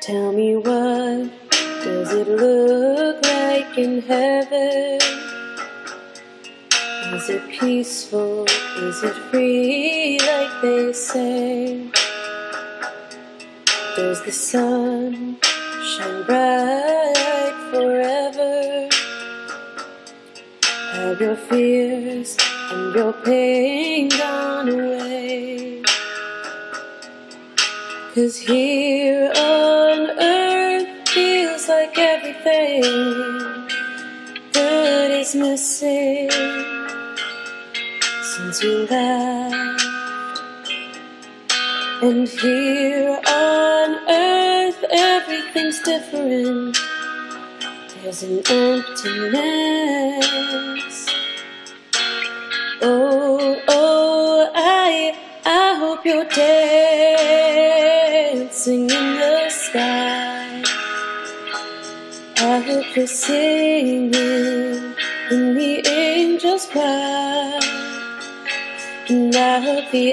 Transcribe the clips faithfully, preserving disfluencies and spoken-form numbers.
Tell me, what does it look like in heaven? Is it peaceful? Is it free like they say? Does the sun shine bright forever? Have your fears and your pain gone away? 'Cause here on earth feels like everything good is missing since you left. And here on earth everything's different. There's an emptiness. Oh, oh, I, I hope you're dancing in the sky. I hope you're singing when the angels cry. And I hope the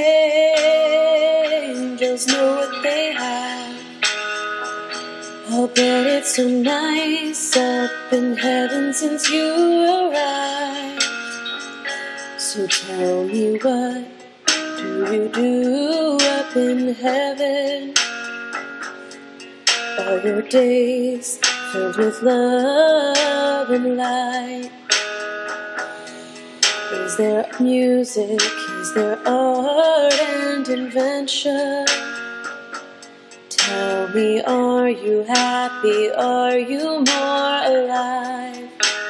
angels know what they have. I'll bet it's so nice up in heaven since you arrived. So tell me, what do you do up in heaven? Are your days filled with love and light? Is there music? Is there art and invention? Tell me, are you happy? Are you more alive?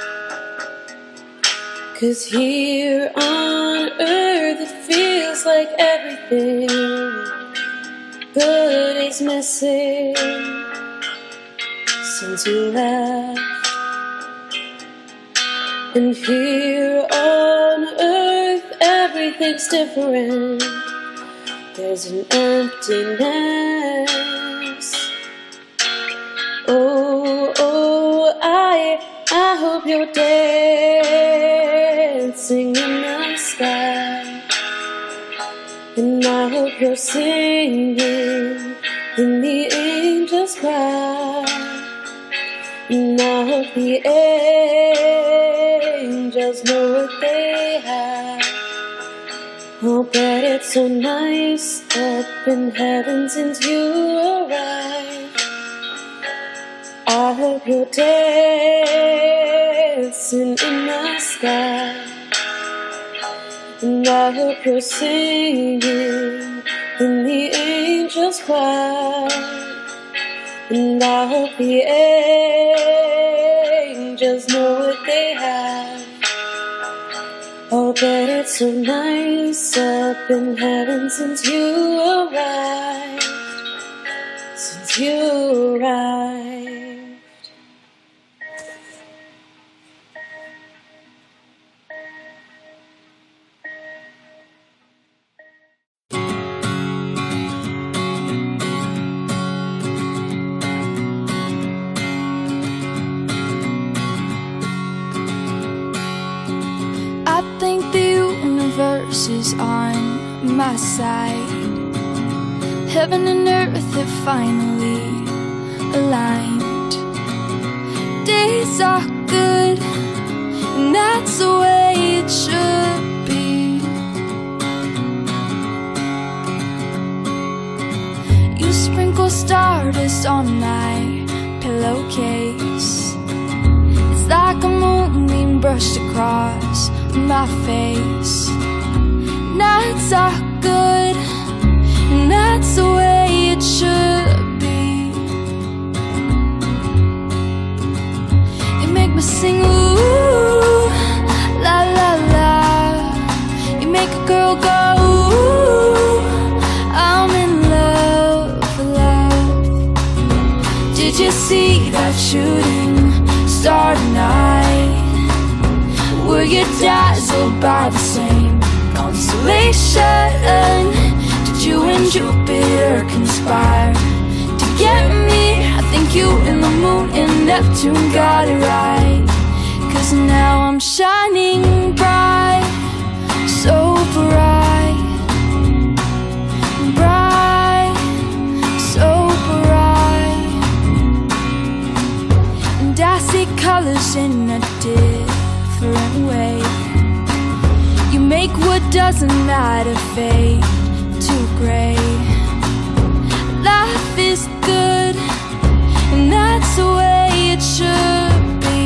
'Cause here on earth it feels like everything good is missing since you left. And here on earth everything's different. There's an emptiness. Oh, oh, I, I hope you're dancing in the sky. And I hope you're singing when the angels cry. And I hope the angels know what they have. Oh, but it's so nice up in heaven since you arrived. I hope you're dancing in the sky. And I hope you're singing when the angels cry. And I hope the angels know what they have. Oh, but it's so nice up in heaven since you arrived. Since you arrived. I think the universe is on my side. Heaven and earth have finally aligned. Days are good, and that's the way it should be. You sprinkle stardust on my pillowcase. It's like a moonbeam brushed across my face. Nights are good, and that's the way it should be. You make me sing ooh, la la la. You make a girl go ooh, I'm in love, love. Did you see that shooting star tonight? Were you dazzled by the same constellation? Did you and Jupiter conspire to get me? I think you and the moon and Neptune got it right. 'Cause now I'm shining bright, so bright, bright, so bright. doesn't matter, fade to gray. Life is good, and that's the way it should be.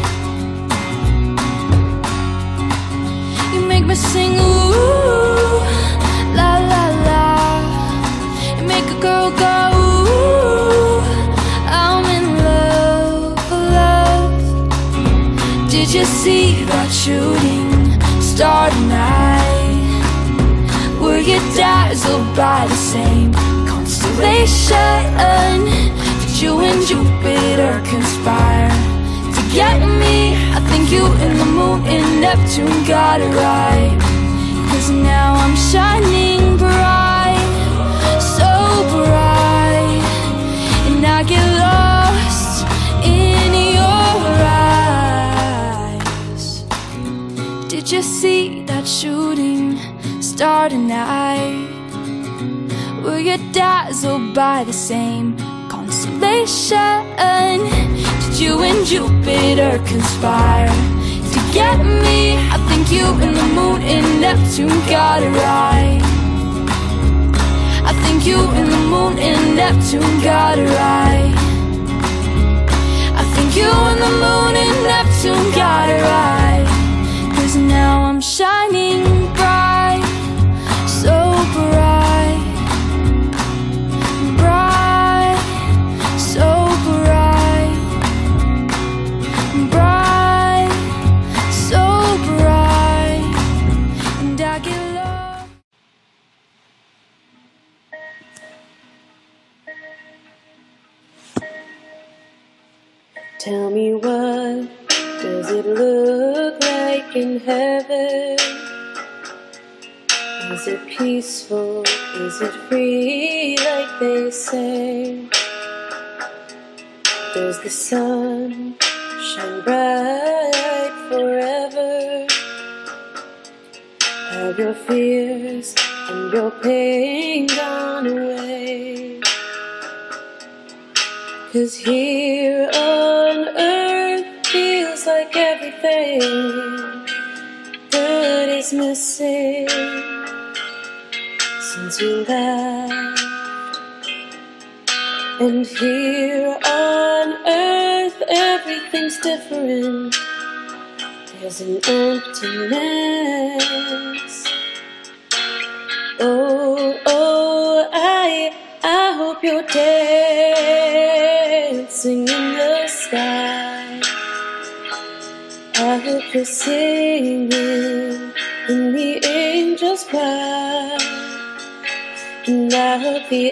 You make me sing ooh, la la la. You make a girl go ooh, I'm in love, love. Did you see that shooting star tonight? Were you dazzled by the same constellation? Did you and Jupiter conspire to get me? I think you and the moon and Neptune got it right. Cause now I'm shining bright, so bright, and I get lost in your eyes. Did you see that shooting star tonight? Were you dazzled by the same constellation? Did you and Jupiter conspire to get me? I think you and the moon and Neptune got it right. I think you and the moon and Neptune got it right. I think you and the moon and Neptune got it right. Cause now I'm shining bright, so bright, bright, so bright, bright, so bright, and I get lost. Tell me, what does it look like in heaven? Is it peaceful? Is it free like they say? Does the sun shine bright forever? Have your fears and your pain gone away? Cause here on earth feels like everything good is missing since you left. And here on earth everything's different. There's an emptiness. Oh, oh, I, I hope you're dancing in the sky. I hope you're singing when the angels cry. And I hope the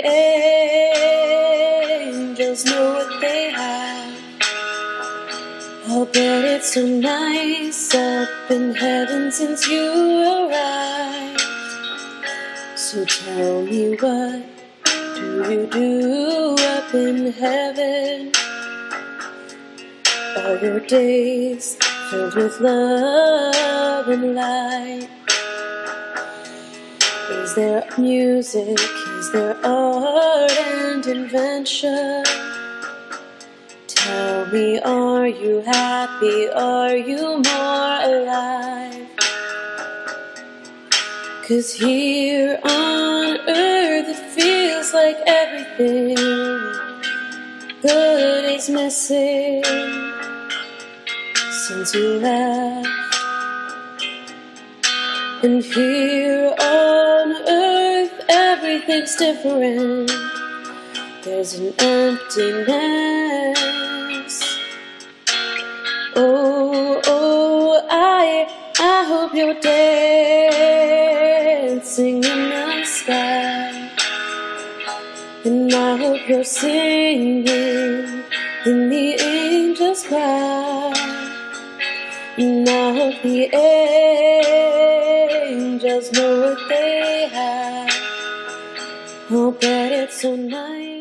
angels know what they have. I'll bet it's so nice up in heaven since you arrived. So tell me, what do you do up in heaven? Are your days filled with love and light? Is there music? Is there art and invention? Tell me, are you happy? Are you more alive? 'Cause here on earth it feels like everything good is missing since you left. And here on earth everything's different. There's an emptiness. Oh, oh, I, I hope you're dancing in the sky. And I hope you're singing when the angels cry. And I hope the angels know what they have. Oh, but it's so nice.